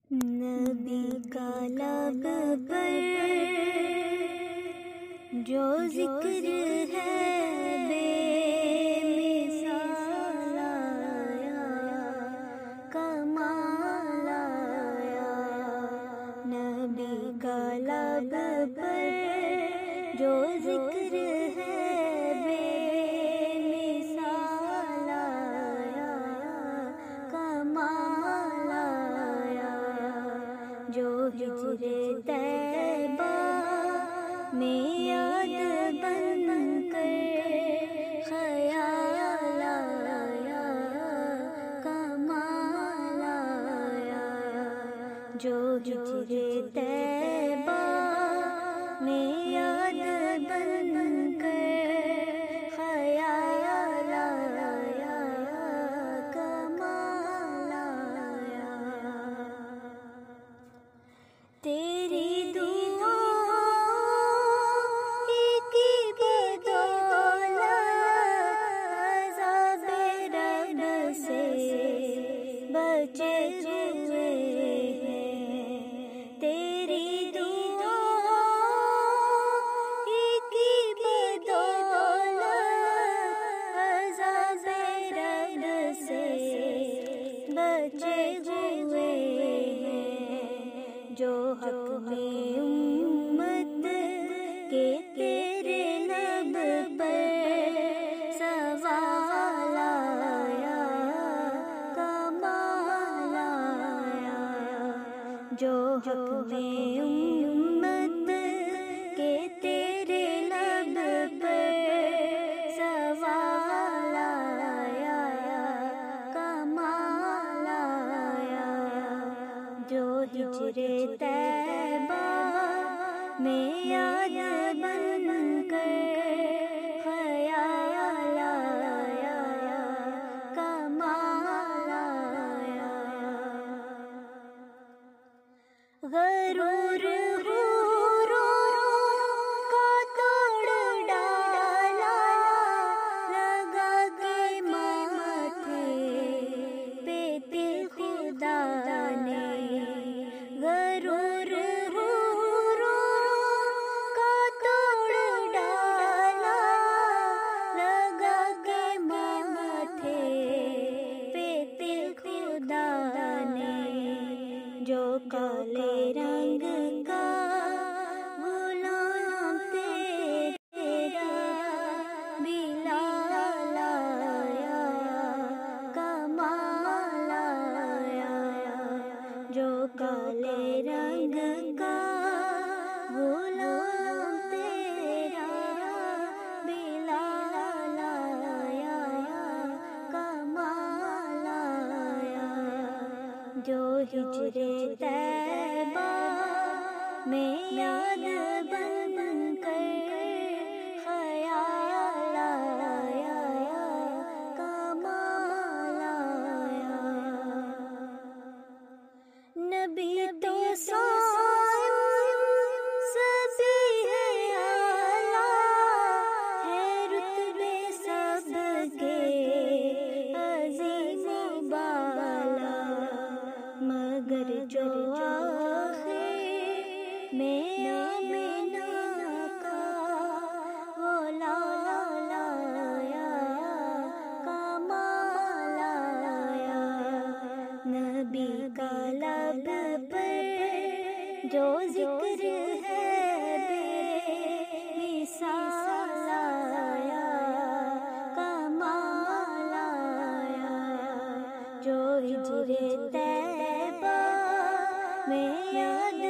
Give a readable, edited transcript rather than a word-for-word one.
نبی کا لب پر جو ذکر ہے بے مثال آیا، کمال آیا۔ نبی کا لب پر جو ذکر ہے بے مثال آیا، کمال آیا۔ جو ہجر طیبہ میں یاد بن کر خیال آیا، کمال آیا۔ جو ہجر طیبہ میں یاد بن کر خیال آیا، کمال آیا۔ تیری دعائیں کی بدولت عذاب رب سے بچے ہوئے ہیں۔ تیری دعائیں کی بدولت عذاب رب سے بچے ہوئے ہیں۔ جو حق میں امت کے تیرے لب پر سوال آیا، کمال آیا۔ جو حق میں امت کے تیرے لب پر سوال آیا، کمال آیا۔ جو ہجر طیبہ میں یاد بن کر خیال آیا، کمال آیا۔ غرور حوروں کا توڑ ڈالا، لگا کے ماتھے پہ تل خدا نے۔ غرور حوروں کا توڑ ڈالا، لگا کے ماتھے پہ تل خدا نے۔ جو کالے رنگ کا غلام تیرا بلال آیا، کمال آیا۔ جو کالے رنگ کا غلام تیرا بلال آیا، کمال آیا۔ جو ہجر طیبہ میں یاد بن کر خیال آیا، کمال آیا۔ نبی تو صائم سبھی ہے اعلیٰ، ہے رتبے سب کے عظیم و بالا، مگر جو آخر میں آمنہ کا غلام آیا، کمال آیا۔ نبی کا لب پر جو ذکر ہے بے مثال آیا، کمال آیا۔ جو ہجر طیبہ میں یاد